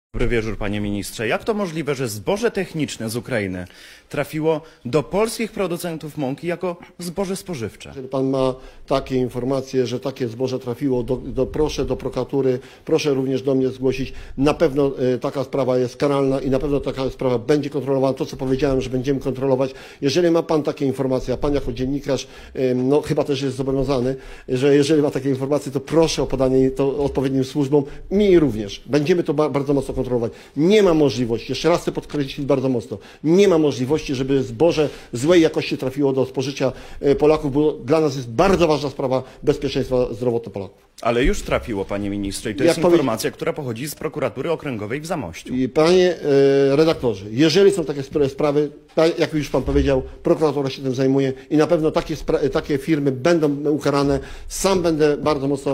Dobry wieczór, panie ministrze. Jak to możliwe, że zboże techniczne z Ukrainy trafiło do polskich producentów mąki jako zboże spożywcze? Jeżeli pan ma takie informacje, że takie zboże trafiło, proszę do prokuratury, proszę również do mnie zgłosić. Na pewno taka sprawa jest karalna i na pewno taka sprawa będzie kontrolowana. To, co powiedziałem, że będziemy kontrolować. Jeżeli ma pan takie informacje, a pan jako dziennikarz, no chyba też jest zobowiązany, że jeżeli ma takie informacje, to proszę o podanie to odpowiednim służbom, mi również. Będziemy to bardzo mocno kontrolować. Nie ma możliwości, jeszcze raz chcę podkreślić bardzo mocno, nie ma możliwości, żeby zboże złej jakości trafiło do spożycia Polaków, bo dla nas jest bardzo ważna sprawa bezpieczeństwa zdrowotnego Polaków. Ale już trafiło, panie ministrze, i to jest informacja, która pochodzi z prokuratury okręgowej w Zamościu. I panie redaktorze, jeżeli są takie sprawy, tak jak już pan powiedział, prokuratura się tym zajmuje i na pewno takie firmy będą ukarane. Sam będę bardzo mocno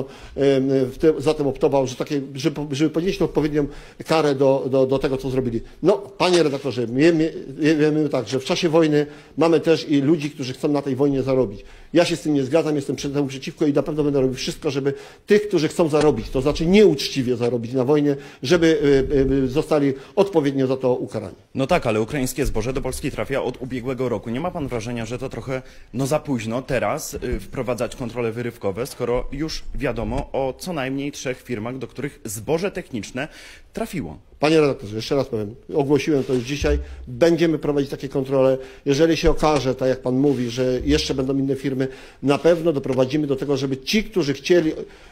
za tym optował, żeby ponieść odpowiednią karę do tego, co zrobili. No, panie redaktorze, wiemy tak, że w czasie wojny mamy też i ludzi, którzy chcą na tej wojnie zarobić. Ja się z tym nie zgadzam, jestem temu przeciwko i na pewno będę robił wszystko, żeby tych, którzy chcą zarobić, to znaczy nieuczciwie zarobić na wojnie, żeby zostali odpowiednio za to ukarani. No tak, ale ukraińskie zboże do Polski trafia od ubiegłego roku. Nie ma pan wrażenia, że to trochę za późno teraz wprowadzać kontrole wyrywkowe, skoro już wiadomo o co najmniej 3 firmach, do których zboże techniczne trafiło? Panie redaktorze, jeszcze raz powiem, ogłosiłem to już dzisiaj, będziemy prowadzić takie kontrole. Jeżeli się okaże, tak jak pan mówi, że jeszcze będą inne firmy, na pewno doprowadzimy do tego, żeby ci, którzy chcieli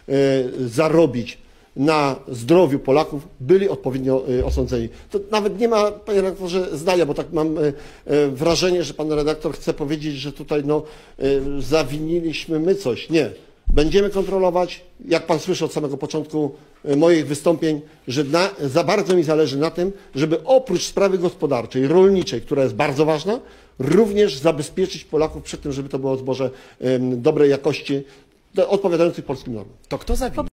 zarobić na zdrowiu Polaków, byli odpowiednio osądzeni. To nawet nie ma, panie redaktorze, zdania, bo tak mam wrażenie, że pan redaktor chce powiedzieć, że tutaj zawiniliśmy my coś. Nie. Będziemy kontrolować, jak pan słyszy od samego początku moich wystąpień, że za bardzo mi zależy na tym, żeby oprócz sprawy gospodarczej, rolniczej, która jest bardzo ważna, również zabezpieczyć Polaków przed tym, żeby to było zboże dobrej jakości, odpowiadających polskim normom. To kto zawinił?